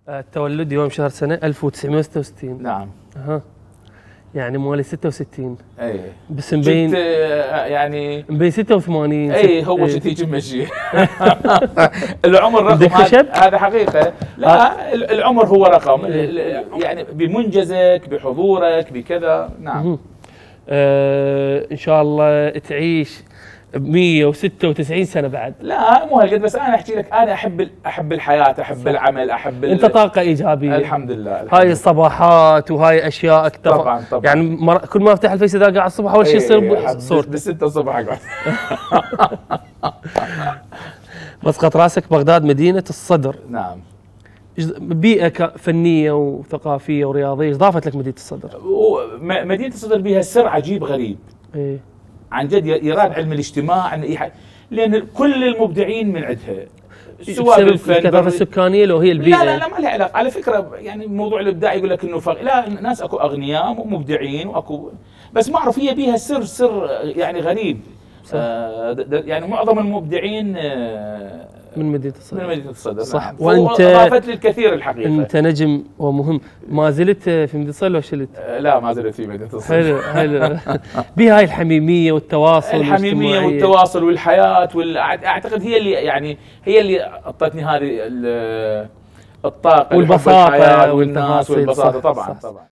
التولد يوم شهر سنة 1966. نعم. اها يعني مواليد 66. اي بس مبين يعني مبين 86. اي هو شتي مشي. العمر رقم، هذا حقيقة. لا العمر هو رقم، يعني بمنجزك بحضورك بكذا. نعم. ان شاء الله تعيش 196 سنة بعد. لا مو هالقد، بس انا احكي لك انا احب الحياة، احب العمل، احب انت طاقة ايجابية. الحمد لله. هاي الصباحات وهاي اشياء طبعا طبعا. يعني كل ما افتح الفيس اذا قاعد الصبح اول شيء يصير صورتك بالستة الصبح اقعد. مسقط راسك بغداد مدينة الصدر. نعم. بيئة فنية وثقافية ورياضية، ايش ضافت لك مدينة الصدر؟ مدينة الصدر بها سر عجيب غريب. ايه عن جد يراد علم الاجتماع، لان كل المبدعين من عندها، سواء بالفن الكثافة السكانية لو هي البيئة. لا ما لها علاقة على فكرة. يعني موضوع الابداع يقول لك انه لا، الناس اكو اغنياء ومبدعين واكو، بس ما اعرف هي بيها سر يعني غريب. يعني معظم المبدعين من مدينة الصدر. من مدينة الصدر. صح. نعم. وانت اضافت لي الكثير الحقيقة. انت نجم ومهم. ما زلت في مدينة الصدر ولا شلت؟ لا ما زلت في مدينة الصدر. حلو. بها هاي الحميمية والتواصل. الحميمية والتواصل والحياة اعتقد هي اللي يعني هي اللي اعطتني هذه الطاقة والبساطة والناس والبساطة. طبعا.